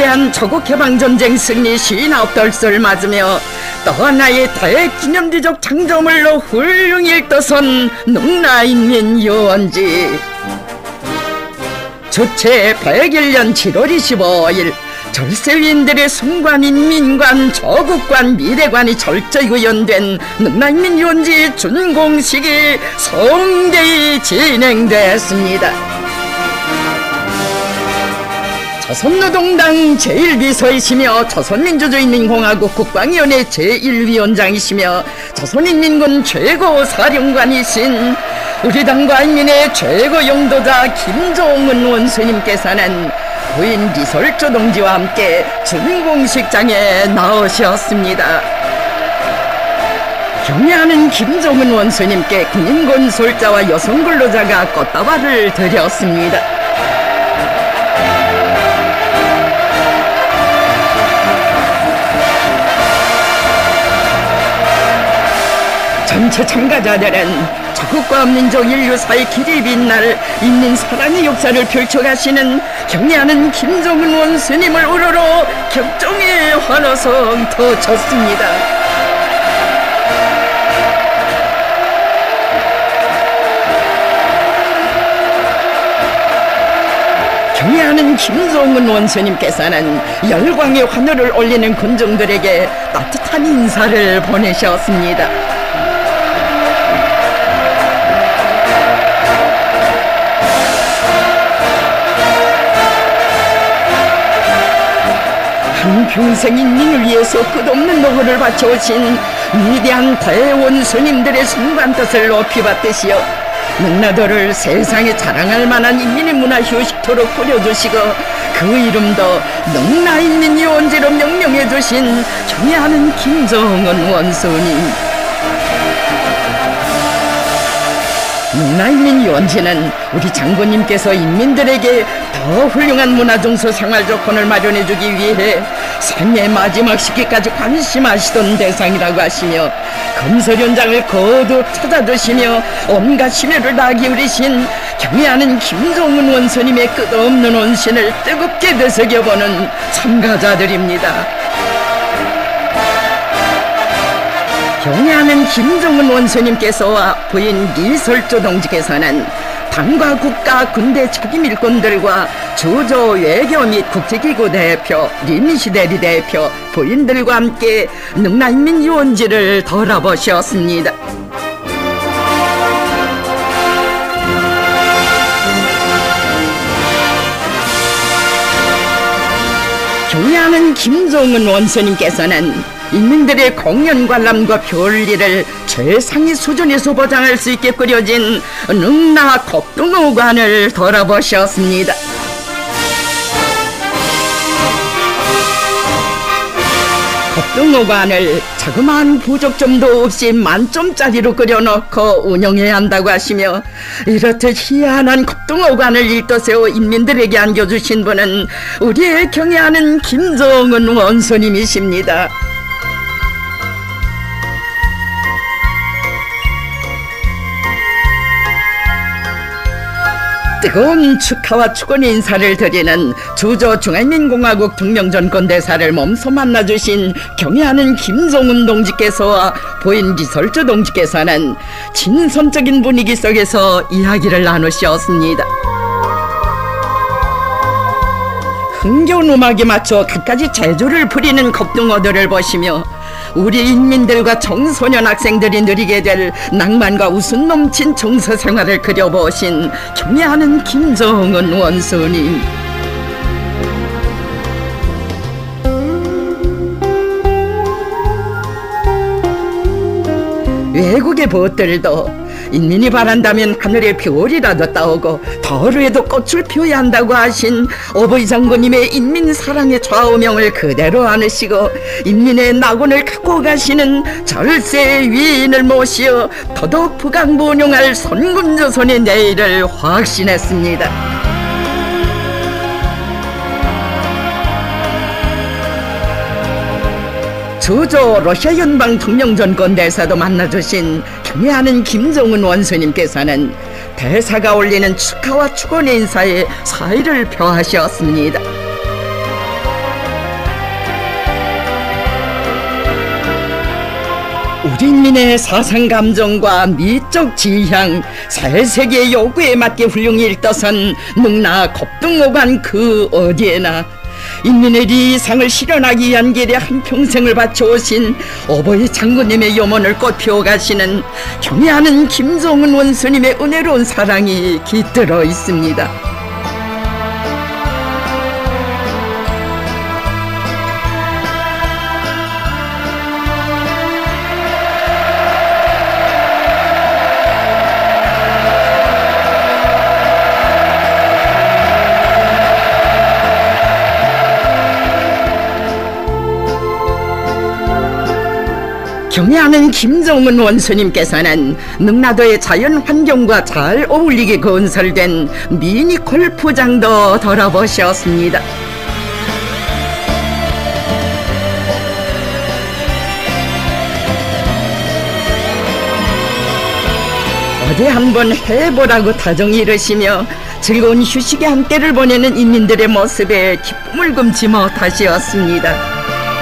위대한 조국해방전쟁 승리 59돌을 맞으며 또 하나의 대기념비적 장점을로 훌륭히 떠선 능라인민유원지. 주체 101년 7월 25일 절세위인들의 순관인 민관, 조국관, 미래관이 철저히 구현된 능라인민유원지 준공식이 성대히 진행됐습니다. 조선노동당 제1비서이시며 조선민주주의인민공화국 국방위원회 제1위원장이시며 조선인민군 최고사령관이신 우리 당과 인민의 최고 영도자 김정은 원수님께서는 부인 리설주 동지와 함께 준공식장에 나오셨습니다. 경애하는 김정은 원수님께 군인건설자와 여성근로자가 꽃다발을 드렸습니다. 전체 참가자들은 조국과 민족 인류사의 길이 빛날 인민 사랑의 역사를 펼쳐가시는 경애하는 김정은 원수님을 우러러 격정의 환호성 터쳤습니다. 경애하는 김정은 원수님께서는 열광의 환호를 올리는 군중들에게 따뜻한 인사를 보내셨습니다. 한평생 인민을 위해서 끝없는 노고를 바쳐오신 위대한 대원수님들의 숭고한 뜻을 높이 받드시어 능라도를 세상에 자랑할 만한 인민의 문화 휴식토로 꾸려주시고 그 이름도 능라인민유원지로 명명해주신 경애하는 김정은 원수님. 능라인민유원지는 우리 장군님께서 인민들에게 더 훌륭한 문화정서 생활조건을 마련해주기 위해 생애 마지막 시기까지 관심하시던 대상이라고 하시며 건설 현장을 거듭 찾아주시며 온갖 심혈을 다 기울이신 경애하는 김정은 원수님의 끝없는 원신을 뜨겁게 되새겨보는 참가자들입니다. 경애하는 김정은 원수님께서와 부인 리설주 동지께서는 당과 국가, 군대 책임 일꾼들과 주조 외교 및 국제기구 대표, 리미시대리 대표, 부인들과 함께 능라인민유원지를 돌아보셨습니다. 경애하는 김정은 원수님께서는 인민들의 공연 관람과 편리를 최상위 수준에서 보장할 수 있게 꾸려진 능라 곡동호관을 돌아보셨습니다. 곡동호관을 자그마한 부족점도 없이 만점짜리로 끓여놓고 운영해야 한다고 하시며 이렇듯 희한한 곡동호관을 일떠세워 인민들에게 안겨주신 분은 우리의 경애하는 김정은 원수님이십니다. 뜨거운 축하와 축원의 인사를 드리는 주조 중화인민공화국 혁명전권대사를 몸소 만나주신 경애하는 김정은 동지께서와 부인 리설주 동지께서는 진선적인 분위기 속에서 이야기를 나누셨습니다. 흥겨운 음악에 맞춰 갖가지 재주를 부리는 겁등어들을 보시며 우리 인민들과 청소년 학생들이 누리게 될 낭만과 웃음 넘친 정서생활을 그려보신 경애하는 김정은 원수님. 외국의 벗들도 인민이 바란다면 하늘에 별이라도 따오고 더루에도 꽃을 피워야 한다고 하신 어버이 장군님의 인민 사랑의 좌우명을 그대로 안으시고 인민의 낙원을 갖고 가시는 절세 위인을 모시어 더더욱 부강번영할 선군조선의 내일을 확신했습니다. 주조 러시아 연방 혁명전권대사도 만나주신 경애하는 김정은 원수님께서는 대사가 올리는 축하와 축원의 인사에 사의를 표하셨습니다. 우리 인민의 사상 감정과 미적 지향, 사회세계의 요구에 맞게 훌륭히 일떠선 능나 겁등오간 그 어디에나 인민의 리상을 실현하기 위한 길에 한평생을 바쳐오신 어버이 장군님의 염원을 꽃피워 가시는 경애하는 김정은 원수님의 은혜로운 사랑이 깃들어 있습니다. 경애하는 김정은 원수님께서는 능라도의 자연 환경과 잘 어울리게 건설된 미니 골프장도 돌아보셨습니다. 어디 한번 해보라고 다정히 이르시며 즐거운 휴식의 한때를 보내는 인민들의 모습에 기쁨을 금치 못하시었습니다.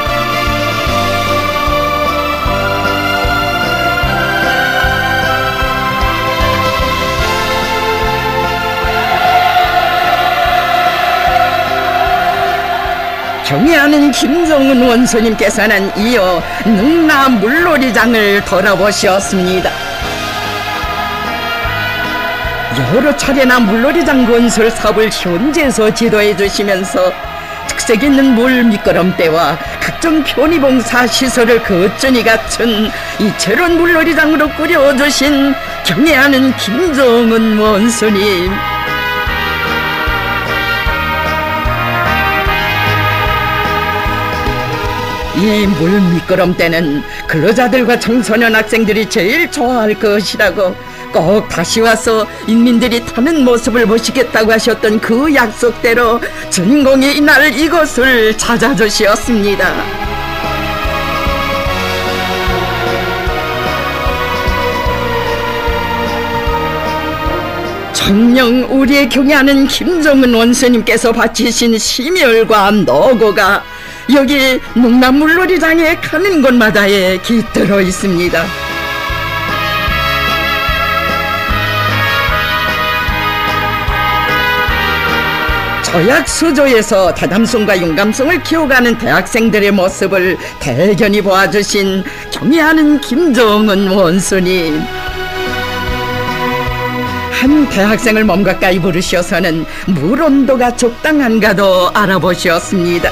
경애하는 김정은 원수님께서는 이어 능라 물놀이장을 돌아보셨습니다. 여러 차례나 물놀이장 건설 사업을 현지에서 지도해 주시면서 특색 있는 물 미끄럼대와 각종 편의봉사 시설을 거뜬히 갖춘 이채로운 물놀이장으로 꾸려주신 경애하는 김정은 원수님, 이 물 미끄럼대는 근로자들과 청소년 학생들이 제일 좋아할 것이라고 꼭 다시 와서 인민들이 타는 모습을 보시겠다고 하셨던 그 약속대로 전공의 이날 이곳을 찾아주셨습니다. 정녕 우리의 경애하는 김정은 원수님께서 바치신 심혈과 노고가 여기 능라 물놀이장에 가는 곳마다에 깃들어 있습니다. 저약 수조에서 다담성과 용감성을 키워가는 대학생들의 모습을 대견히 보아주신 경애하는 김정은 원수님, 한 대학생을 몸 가까이 부르셔서는 물 온도가 적당한가도 알아보셨습니다.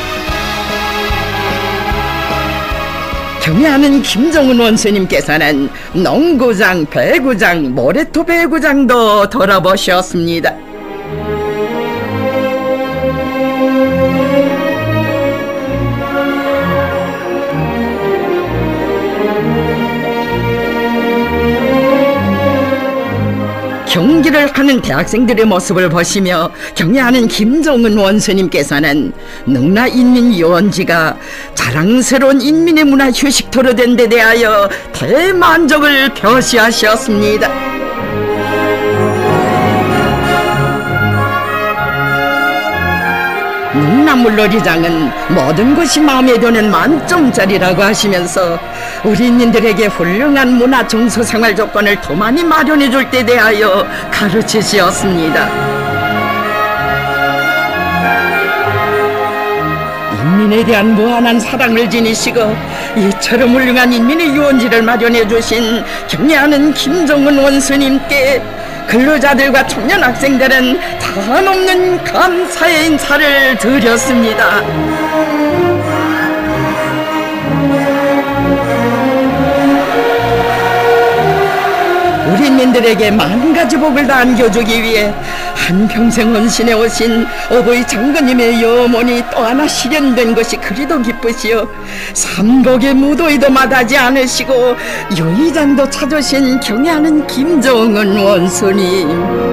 경애하는 김정은 원수님께서는 농구장, 배구장, 모래토 배구장도 돌아보셨습니다. 경기를 하는 대학생들의 모습을 보시며 경애하는 김정은 원수님께서는 능라 인민유원지가 자랑스러운 인민의 문화 휴식터로 된 데 대하여 대만족을 표시하셨습니다. 능라 물놀이장은 모든 것이 마음에 드는 만점짜리라고 하시면서 우리 인민들에게 훌륭한 문화 정서 생활 조건을 더 많이 마련해 줄 때 대하여 가르치시었습니다. 인민에 대한 무한한 사랑을 지니시고 이처럼 훌륭한 인민의 유원지를 마련해 주신 경애하는 김정은 원수님께 근로자들과 청년 학생들은 한없는 감사의 인사를 드렸습니다. 우리 인민들에게 만가지 복을 다 안겨주기 위해 한평생 헌신해 오신 어버이 장군님의 염원이 또 하나 실현된 것이 그리도 기쁘시오. 삼복의 무도위도 마다하지 않으시고 요이장도 찾으신 경애하는 김정은 원수님,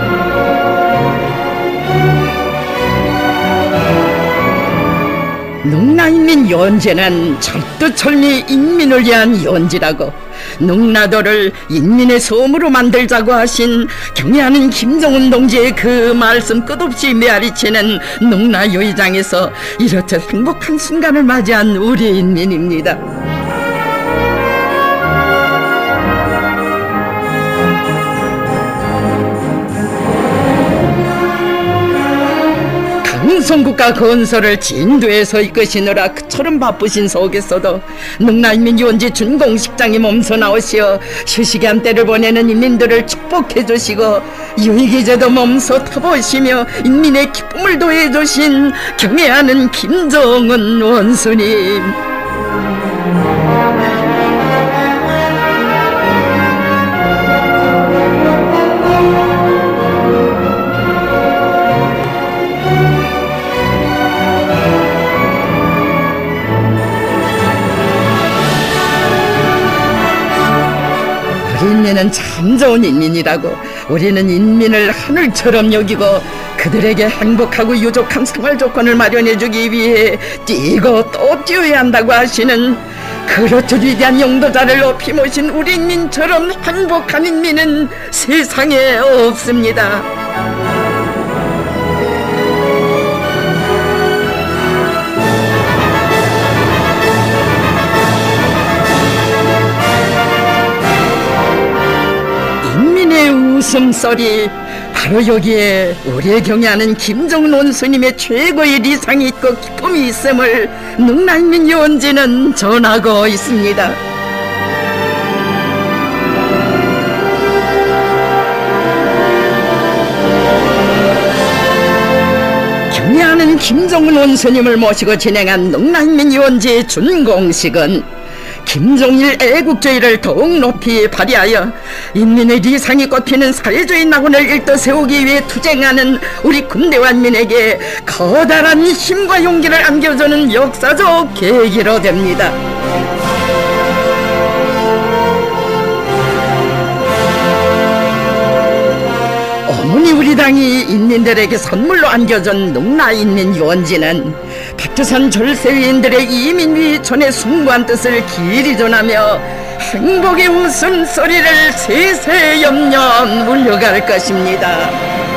능라인민 연제는 철두철미 인민을 위한 연지라고 능라도를 인민의 섬으로 만들자고 하신 경애하는 김정은 동지의 그 말씀 끝없이 메아리치는 능라 요이장에서 이렇듯 행복한 순간을 맞이한 우리 인민입니다. 조선국가 건설을 진도에서 이끄시느라 그처럼 바쁘신 속에서도 능라인민유원지 준공식장이 몸소 나오시어 휴식의 때를 보내는 인민들을 축복해 주시고 유익이제도 몸소 타보시며 인민의 기쁨을 도해주신 경애하는 김정은 원수님, 우리 인민은 참 좋은 인민이라고, 우리는 인민을 하늘처럼 여기고 그들에게 행복하고 유족한 생활 조건을 마련해주기 위해 뛰고 또 뛰어야 한다고 하시는 그렇죠 위대한 용도자를 높이 모신 우리 인민처럼 행복한 인민은 세상에 없습니다. 웃음소리, 바로 여기에 우리의 경애하는 김정은 원수님의 최고의 리상이 있고 기쁨이 있음을 능라인민유원지는 전하고 있습니다. 경애하는 김정은 원수님을 모시고 진행한 능라인민유원지 준공식은 김정일 애국주의를 더욱 높이 발휘하여 인민의 리상이 꽃피는 사회주의 낙원을 일떠세우기 위해 투쟁하는 우리 군대와 인민에게 커다란 힘과 용기를 안겨주는 역사적 계기로 됩니다. 어머니 우리 당이 인민들에게 선물로 안겨준 능라인민유원지는 백두산 절세위인들의 이민위 전의 숭고한 뜻을 길이 전하며 행복의 웃음소리를 세세염년 울려갈 것입니다.